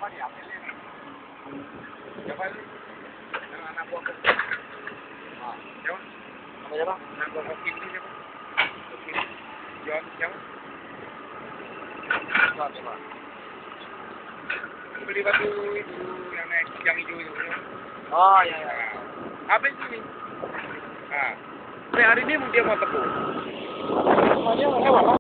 diambil ini. Siapa ini? Yang anak buah kok. Ah, siapa? Nama siapa? Anak buah kok ini siapa? Ini. John siapa? Coba. Beli batu itu yang naik yang hijau itu. Oh iya. Nah, habis ini. Nah, hari ini dia mau tepung. Dia lewat.